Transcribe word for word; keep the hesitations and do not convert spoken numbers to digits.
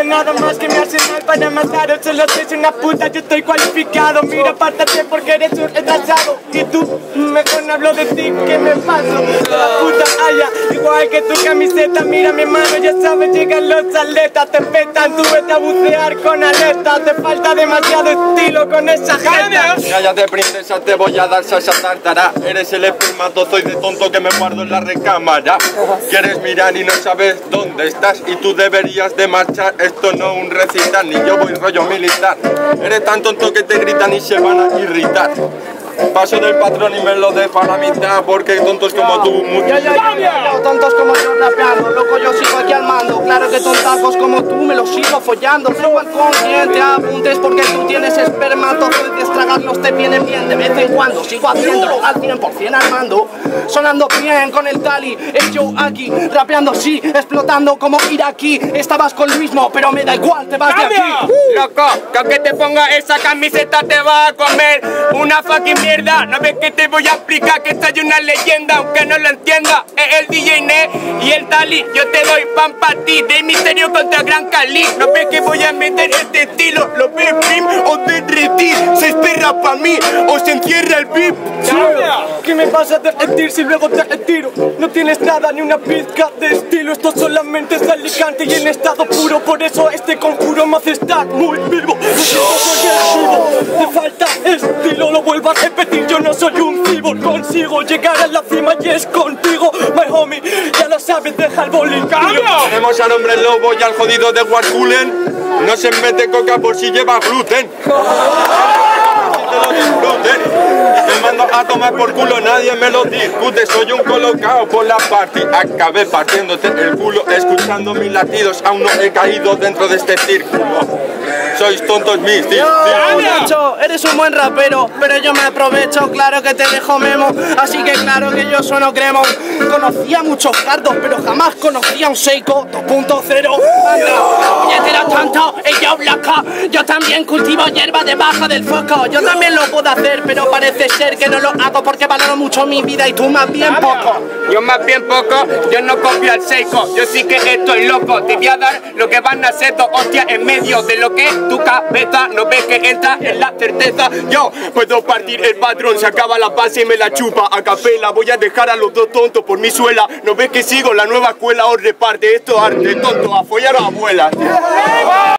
necesito nada más que mi arsenal para mataros. Solo sois una puta, yo estoy cualificado. Mira, apártate porque eres un retrasado. Y tú, mejor no hablo de ti, que me paso. La puta haya, igual que tu camiseta. Mira mi mano, ya sabes, llegan los atletas. Te petan, tú vete a bucear con alerta. Te falta demasiado estilo con esa gente. Cállate, princesa, te voy a dar salsa tártara. Eres el espermatozoide tonto que me guardo en la recámara. Quieres mirar y no sabes dónde estás y tú deberías de marchar. Esto no es un recital, ni yo voy rollo militar. Eres tan tonto que te gritan y se van a irritar. Paso del patrón y me lo dejo a la mitad porque tontos como tú, muchos. Yo, yo, yo, yo, tontos como yo rapeando, loco yo sigo aquí al mando. Claro que tontazos como tú me los sigo follando. Flow al consciente, apuntes porque tú tienes espermatozoides, tragarlos te viene bien de vez en cuando. Sigo haciéndolo al cien por cien al mando, sonando bien con el tali. El show aquí, rapeando sí, explotando como iraquí. Estabas con lo mismo, pero me da igual, te vas de aquí. Uh. Loco, que aunque te ponga esa camiseta te va a comer una fucking mierda. No ves que te voy a explicar que soy una leyenda, aunque no lo entienda. Es el D J Ne y el Tali. Yo te doy pan pa' ti, de misterio contra Gran Cali. No ves que voy a meter este estilo. Lo ves film o derretir. Se espera pa' mí o se encierra el beat. ¿Qué me vas a derretir si luego te retiro? No tienes nada ni una pizca de estilo. Esto solamente es Alicante y en estado puro. Por eso este conjuro me hace estar muy vivo. Te falta estilo, lo vuelvo a repetir. Yo no soy un cibor, consigo llegar a la cima y es contigo, my homie. Ya lo sabes, deja el bowling. Tenemos al hombre lobo y al jodido de Warkulen. No se mete coca por si lleva gluten. Me mando a tomar por culo, nadie me lo discute. Soy un colocado por la party. Acabé partiéndote el culo, escuchando mis latidos. Aún no he caído dentro de este círculo. Sois tontos mis tíos. Muchacho, eres un buen rapero, pero yo me aprovecho, claro que te dejo memo. Así que claro que yo sueno cremo. Conocía muchos cardos, pero jamás conocía un Seiko dos punto cero. Anda, ya era tanto, ella blanca. Yo también cultivo hierba debajo del foco. Yo también lo puedo hacer, pero parece ser que no lo hago porque valoro mucho mi vida y tú más bien poco. Yo más bien poco, yo no copio al Seiko. Yo sí que estoy loco. Te voy a dar lo que van a ser dos hostias en medio de lo que tu cabeza no ves que entra en la certeza. Yo puedo partir el patrón, se acaba la base y me la chupa a capela. Voy a dejar a los dos tontos por mi suela. No ves que sigo la nueva escuela, os reparte esto arte tonto a follar a abuelas.